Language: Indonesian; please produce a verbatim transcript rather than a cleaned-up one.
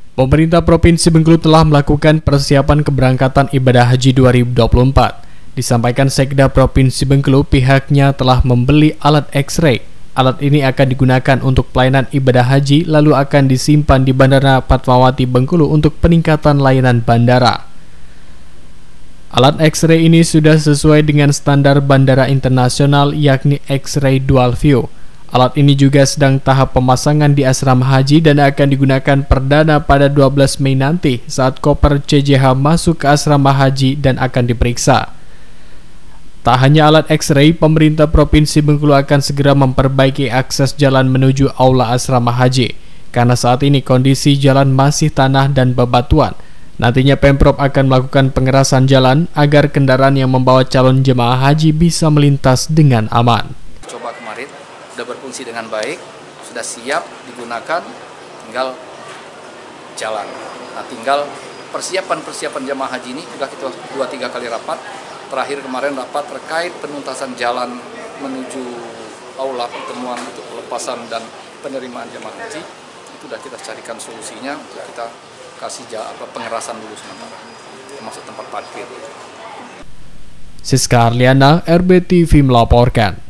Pemerintah Provinsi Bengkulu telah melakukan persiapan keberangkatan ibadah haji dua ribu dua puluh empat. Disampaikan Sekda Provinsi Bengkulu, pihaknya telah membeli alat X-ray. Alat ini akan digunakan untuk pelayanan ibadah haji, lalu akan disimpan di Bandara Fatmawati Bengkulu untuk peningkatan layanan bandara. Alat X-ray ini sudah sesuai dengan standar bandara internasional, yakni X-ray Dual View. Alat ini juga sedang tahap pemasangan di asrama haji dan akan digunakan perdana pada dua belas Mei nanti saat koper C J H masuk ke asrama haji dan akan diperiksa. Tak hanya alat X-ray, pemerintah Provinsi Bengkulu akan segera memperbaiki akses jalan menuju aula asrama haji, karena saat ini kondisi jalan masih tanah dan bebatuan. Nantinya Pemprov akan melakukan pengerasan jalan agar kendaraan yang membawa calon jemaah haji bisa melintas dengan aman. Coba kemarin sudah berfungsi dengan baik, sudah siap digunakan, tinggal jalan. Nah, tinggal persiapan-persiapan jemaah haji ini juga kita dua tiga kali rapat. Terakhir kemarin rapat terkait penuntasan jalan menuju aula pertemuan untuk pelepasan dan penerimaan jemaah haji. Itu sudah kita carikan solusinya untuk kita kasih apa, pengerasan dulu sementara, termasuk tempat parkir. Siska Arliana, R B T V melaporkan.